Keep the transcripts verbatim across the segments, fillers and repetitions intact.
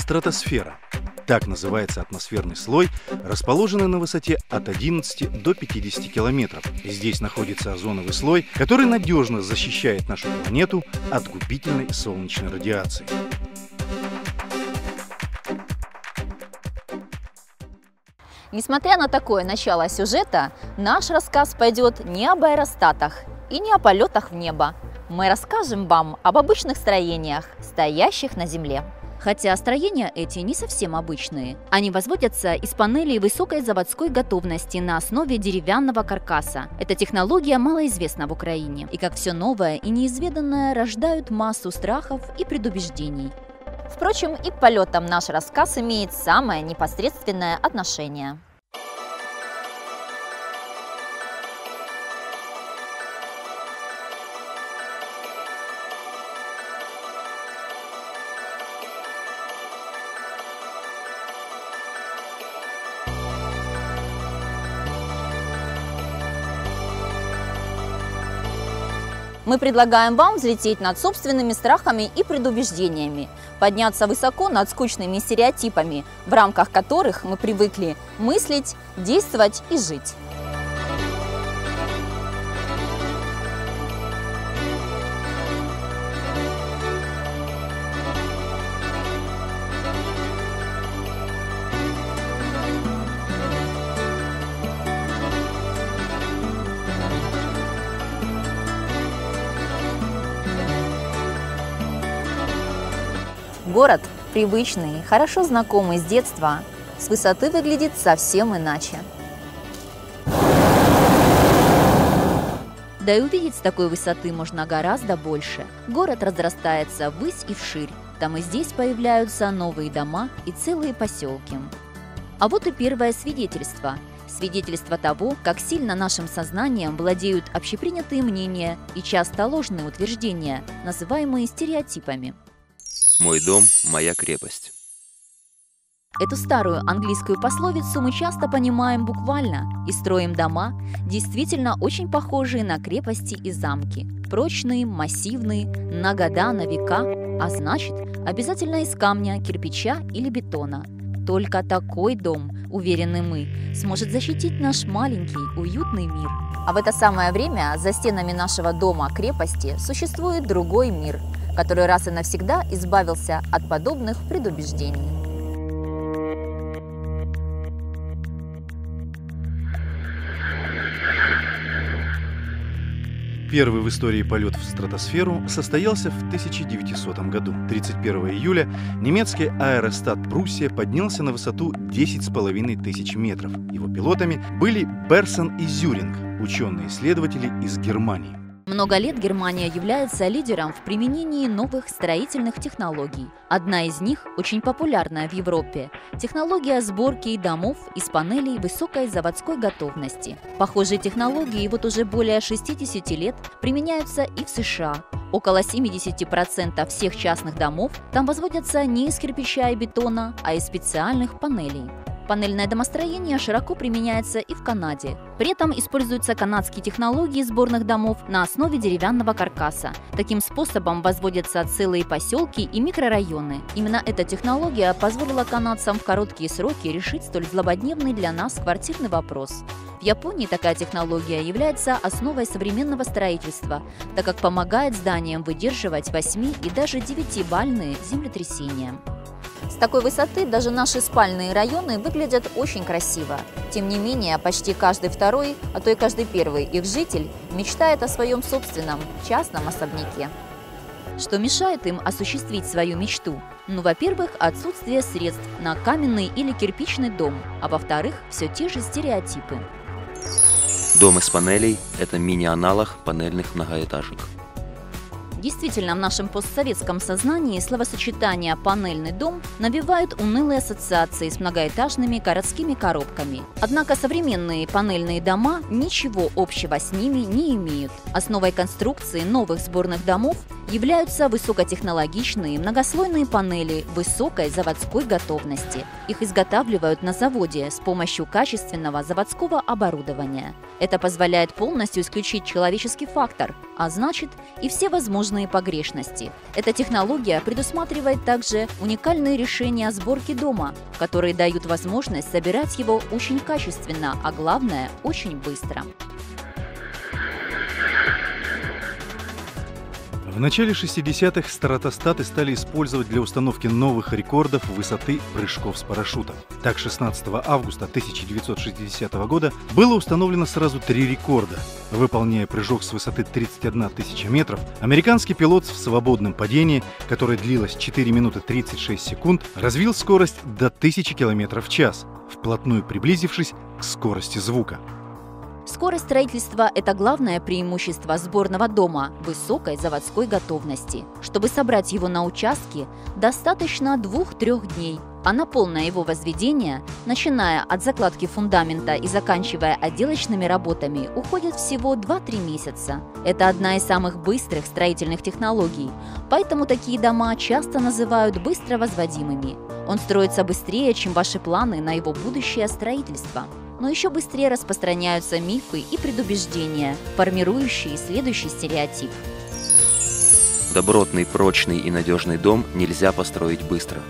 Стратосфера. Так называется атмосферный слой, расположенный на высоте от одиннадцати до пятидесяти километров. Здесь находится озоновый слой, который надежно защищает нашу планету от губительной солнечной радиации. Несмотря на такое начало сюжета, наш рассказ пойдет не об аэростатах и не о полетах в небо. Мы расскажем вам об обычных строениях, стоящих на Земле. Хотя строения эти не совсем обычные. Они возводятся из панелей высокой заводской готовности на основе деревянного каркаса. Эта технология малоизвестна в Украине. И как все новое и неизведанное рождают массу страхов и предубеждений. Впрочем, и к полетам наш рассказ имеет самое непосредственное отношение. Мы предлагаем вам взлететь над собственными страхами и предубеждениями, подняться высоко над скучными стереотипами, в рамках которых мы привыкли мыслить, действовать и жить. Город, привычный, хорошо знакомый с детства, с высоты выглядит совсем иначе. Да и увидеть с такой высоты можно гораздо больше. Город разрастается ввысь и вширь. Там и здесь появляются новые дома и целые поселки. А вот и первое свидетельство. Свидетельство того, как сильно нашим сознанием владеют общепринятые мнения и часто ложные утверждения, называемые стереотипами. Мой дом – моя крепость. Эту старую английскую пословицу мы часто понимаем буквально и строим дома, действительно очень похожие на крепости и замки. Прочные, массивные, на года, на века, а значит, обязательно из камня, кирпича или бетона. Только такой дом, уверены мы, сможет защитить наш маленький, уютный мир. А в это самое время за стенами нашего дома-крепости существует другой мир, который раз и навсегда избавился от подобных предубеждений. Первый в истории полет в стратосферу состоялся в тысяча девятисотом году. тридцать первого июля немецкий аэростат «Пруссия» поднялся на высоту десять с половиной тысяч метров. Его пилотами были Берсон и Зюринг, ученые-исследователи из Германии. Много лет Германия является лидером в применении новых строительных технологий. Одна из них очень популярная в Европе – технология сборки домов из панелей высокой заводской готовности. Похожие технологии вот уже более шестидесяти лет применяются и в США. Около семидесяти процентов всех частных домов там возводятся не из кирпича и бетона, а из специальных панелей. Панельное домостроение широко применяется и в Канаде. При этом используются канадские технологии сборных домов на основе деревянного каркаса. Таким способом возводятся целые поселки и микрорайоны. Именно эта технология позволила канадцам в короткие сроки решить столь злободневный для нас квартирный вопрос. В Японии такая технология является основой современного строительства, так как помогает зданиям выдерживать восьми- и даже девятибальные землетрясения. С такой высоты даже наши спальные районы выглядят очень красиво. Тем не менее, почти каждый второй, а то и каждый первый их житель мечтает о своем собственном частном особняке. Что мешает им осуществить свою мечту? Ну, во-первых, отсутствие средств на каменный или кирпичный дом, а во-вторых, все те же стереотипы. Дом из панелей – это мини-аналог панельных многоэтажек. Действительно, в нашем постсоветском сознании словосочетание «панельный дом» навевают унылые ассоциации с многоэтажными городскими коробками. Однако современные панельные дома ничего общего с ними не имеют. Основой конструкции новых сборных домов являются высокотехнологичные многослойные панели высокой заводской готовности. Их изготавливают на заводе с помощью качественного заводского оборудования. Это позволяет полностью исключить человеческий фактор, а значит и все возможные погрешности. Эта технология предусматривает также уникальные решения сборки дома, которые дают возможность собирать его очень качественно, а главное – очень быстро. В начале шестидесятых стратостаты стали использовать для установки новых рекордов высоты прыжков с парашютом. Так, шестнадцатого августа тысяча девятьсот шестидесятого года было установлено сразу три рекорда. Выполняя прыжок с высоты тридцать одна тысяча метров, американский пилот в свободном падении, которое длилось четыре минуты тридцать шесть секунд, развил скорость до тысячи километров в час, вплотную приблизившись к скорости звука. Скорость строительства – это главное преимущество сборного дома высокой заводской готовности. Чтобы собрать его на участке, достаточно двух-трех дней, а на полное его возведение, начиная от закладки фундамента и заканчивая отделочными работами, уходит всего два-три месяца. Это одна из самых быстрых строительных технологий, поэтому такие дома часто называют быстро возводимыми. Он строится быстрее, чем ваши планы на его будущее строительство. Но еще быстрее распространяются мифы и предубеждения, формирующие следующий стереотип. Добротный, прочный и надежный дом нельзя построить быстро.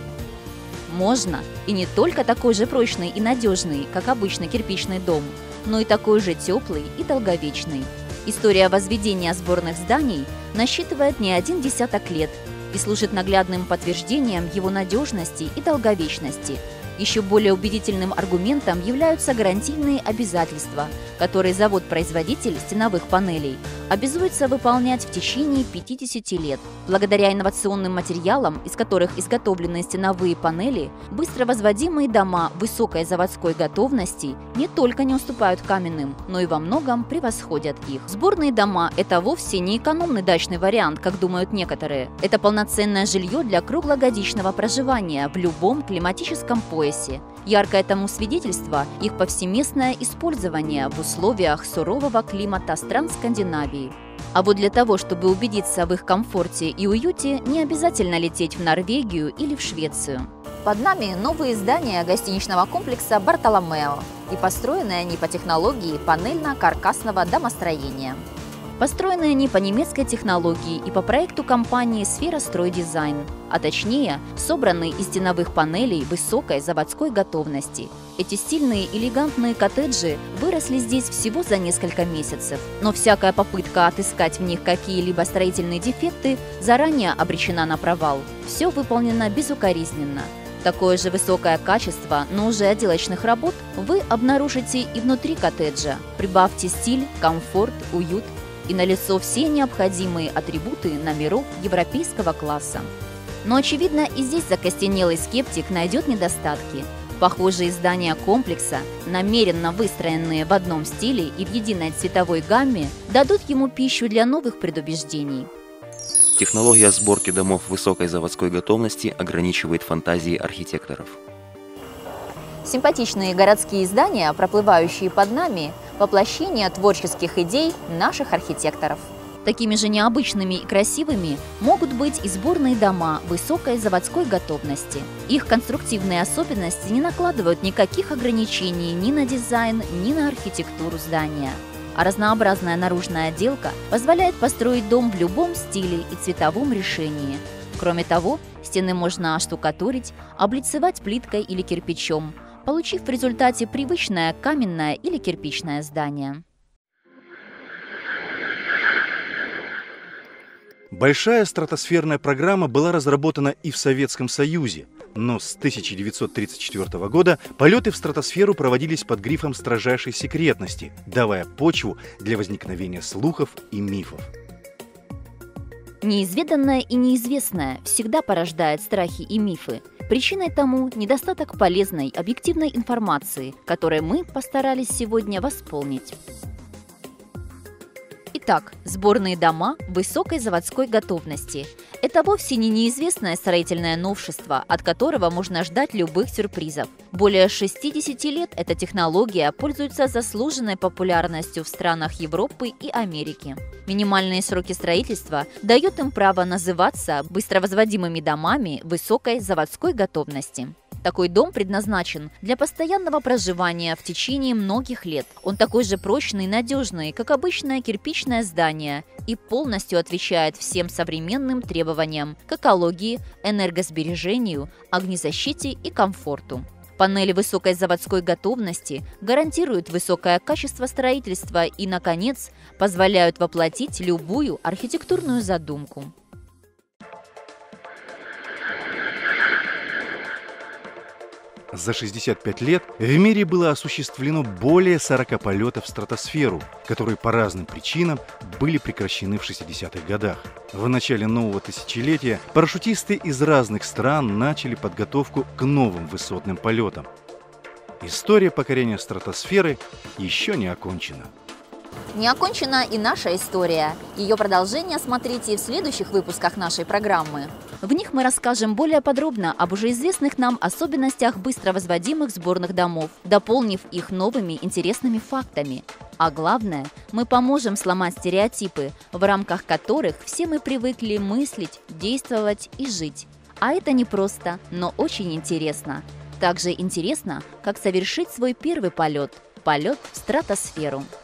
Можно, и не только такой же прочный и надежный, как обычный кирпичный дом, но и такой же теплый и долговечный. История возведения сборных зданий насчитывает не один десяток лет и служит наглядным подтверждением его надежности и долговечности. Еще более убедительным аргументом являются гарантийные обязательства, которые завод-производитель стеновых панелей обязуется выполнять в течение пятидесяти лет. Благодаря инновационным материалам, из которых изготовлены стеновые панели, быстро возводимые дома высокой заводской готовности не только не уступают каменным, но и во многом превосходят их. Сборные дома – это вовсе не экономный дачный вариант, как думают некоторые. Это полноценное жилье для круглогодичного проживания в любом климатическом поясе. Яркое тому свидетельство – их повсеместное использование в условиях сурового климата стран Скандинавии. А вот для того, чтобы убедиться в их комфорте и уюте, не обязательно лететь в Норвегию или в Швецию. Под нами новые здания гостиничного комплекса «Бартоломео», и построены они по технологии панельно-каркасного домостроения. Построены они по немецкой технологии и по проекту компании «Сфера Стройдизайн», а точнее, собраны из стеновых панелей высокой заводской готовности. Эти стильные, элегантные коттеджи выросли здесь всего за несколько месяцев, но всякая попытка отыскать в них какие-либо строительные дефекты заранее обречена на провал. Все выполнено безукоризненно. Такое же высокое качество, но уже отделочных работ вы обнаружите и внутри коттеджа. Прибавьте стиль, комфорт, уют, и налицо все необходимые атрибуты номеров европейского класса. Но, очевидно, и здесь закостенелый скептик найдет недостатки. Похожие здания комплекса, намеренно выстроенные в одном стиле и в единой цветовой гамме, дадут ему пищу для новых предубеждений. Технология сборки домов высокой заводской готовности ограничивает фантазии архитекторов. Симпатичные городские здания, проплывающие под нами, воплощение творческих идей наших архитекторов. Такими же необычными и красивыми могут быть и сборные дома высокой заводской готовности. Их конструктивные особенности не накладывают никаких ограничений ни на дизайн, ни на архитектуру здания. А разнообразная наружная отделка позволяет построить дом в любом стиле и цветовом решении. Кроме того, стены можно оштукатурить, облицевать плиткой или кирпичом, получив в результате привычное каменное или кирпичное здание. Большая стратосферная программа была разработана и в Советском Союзе, но с тысяча девятьсот тридцать четвёртого года полеты в стратосферу проводились под грифом строжайшей секретности, давая почву для возникновения слухов и мифов. Неизведанное и неизвестное всегда порождает страхи и мифы. Причиной тому недостаток полезной, объективной информации, которой мы постарались сегодня восполнить. Итак, Итак, сборные дома высокой заводской готовности. Это вовсе не неизвестное строительное новшество, от которого можно ждать любых сюрпризов. Более шестидесяти лет эта технология пользуется заслуженной популярностью в странах Европы и Америки. Минимальные сроки строительства дают им право называться быстровозводимыми домами высокой заводской готовности. Такой дом предназначен для постоянного проживания в течение многих лет. Он такой же прочный и надежный, как обычное кирпичное здание, и полностью отвечает всем современным требованиям к экологии, энергосбережению, огнезащите и комфорту. Панели высокой заводской готовности гарантируют высокое качество строительства и, наконец, позволяют воплотить любую архитектурную задумку. За шестьдесят пять лет в мире было осуществлено более сорока полетов в стратосферу, которые по разным причинам были прекращены в шестидесятых годах. В начале нового тысячелетия парашютисты из разных стран начали подготовку к новым высотным полетам. История покорения стратосферы еще не окончена. Не окончена и наша история. Ее продолжение смотрите в следующих выпусках нашей программы. В них мы расскажем более подробно об уже известных нам особенностях быстровозводимых сборных домов, дополнив их новыми интересными фактами. А главное, мы поможем сломать стереотипы, в рамках которых все мы привыкли мыслить, действовать и жить. А это непросто, но очень интересно. Также интересно, как совершить свой первый полет – полет в стратосферу.